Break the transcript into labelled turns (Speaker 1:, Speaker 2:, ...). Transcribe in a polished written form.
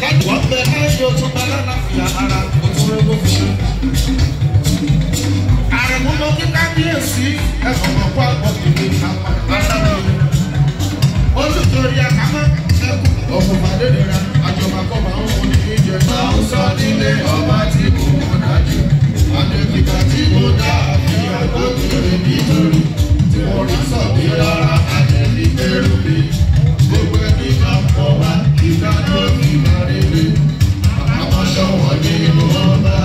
Speaker 1: wọ́n bẹ láyé o tún bẹ lálàáfíà ara òtún rẹ̀ ló fi ṣe. àrùn mọ́ kí kábíyèsí ẹ̀fọ́ ọ̀pọ̀ àgbọ̀dìdì àpàtàkì. olùtorí àkámọ́ ẹkùn ọ̀pọ̀ fàdédèrà àjọba kọ́ba ń wọ́n ní ìjẹ́. máa ń sọ nílé ọba tí kò mọ̀ dájú. àdèkìkà tí mo dá àfihàn lókèrè nítorí tí mo rí sọ bí rárá àdèkì kẹrù mi. gbogbo ẹni kan pọ̀ wá ìgbà tó fi máa rí mi. àmọ́ ṣọwọ́ nínú ọba.